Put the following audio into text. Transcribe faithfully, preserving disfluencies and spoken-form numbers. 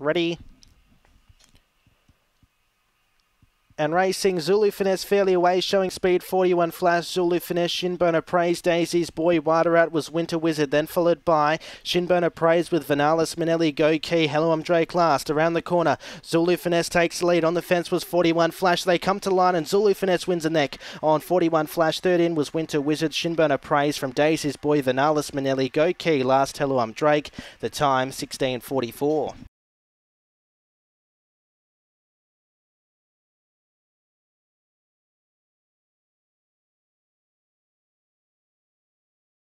Ready. And racing, Zulu Finesse fairly away, showing speed, forty-one Flash, Zulu Finesse, Shinboner Praise, Daisy's Boy, wider out was Winter Wizard, then followed by Shinboner Praise with Vanalis Manelli, Go Key, Hello I'm Drake last. Around the corner, Zulu Finesse takes the lead. On the fence was forty-one Flash. They come to line and Zulu Finesse wins a neck on forty-one Flash. Third in was Winter Wizard, Shinboner Praise from Daisy's Boy, Vanalis Manelli, Go Key last. Hello I'm Drake. The time sixteen forty-four.